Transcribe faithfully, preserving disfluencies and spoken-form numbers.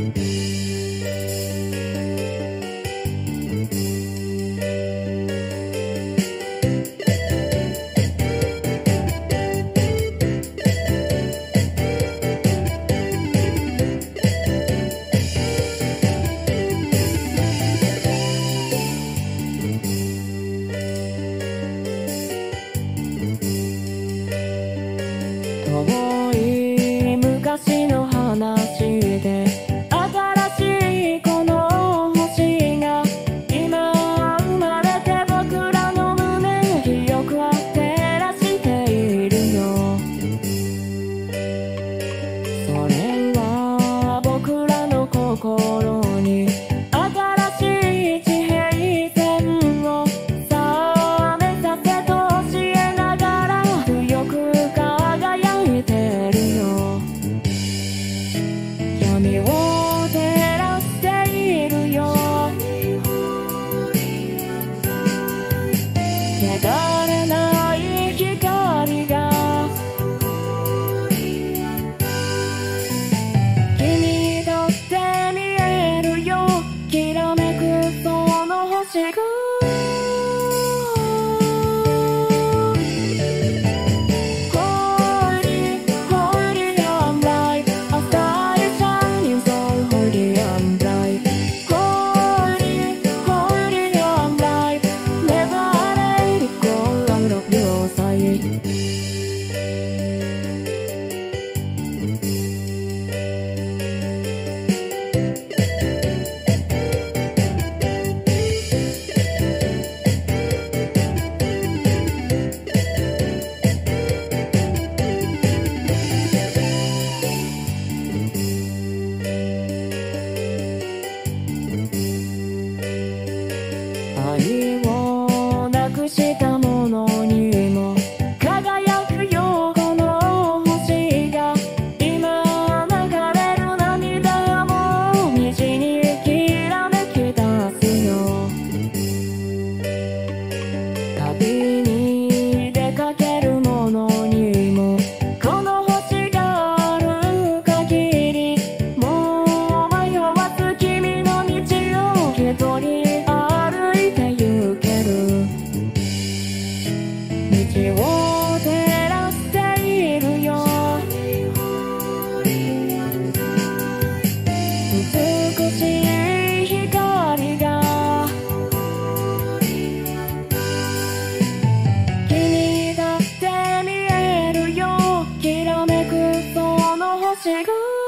遠い昔の話で新しいこの星が今生まれて僕らの胸記憶は照らしているよ。それは僕らの心に新しい地平線を覚めさせと教えながら強く輝いてるよ。闇を照らしているよ。汚れない光が君だって見えるよ。きらめくその星が愛をなくしたものにも輝くよこの星が。今流れる涙も虹にきらめき出すよ。旅に出かけるものにもこの星がある限りもう迷わず君の道を一人道を照らしているよ。美しい光が君だって見えるよ。きらめくその星が